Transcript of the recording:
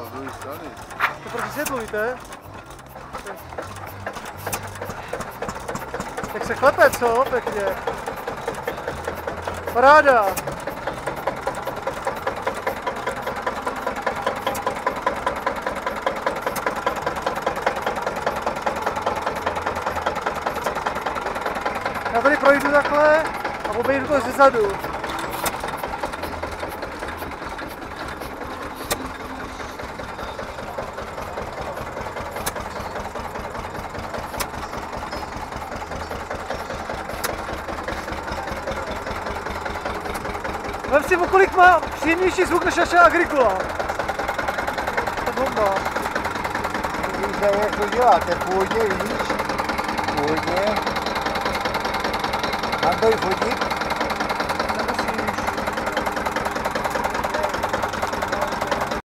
To proti světlu, víte? Jak se klepe, co? Pěkně. Paráda. Já tady projdu takhle a obejdu to zezadu. Vem si, kolik má příjemnější zvuk než naše Agricola. To bomba. Víte, jak to děláte, původně víš? Původně. Mám to i fotit?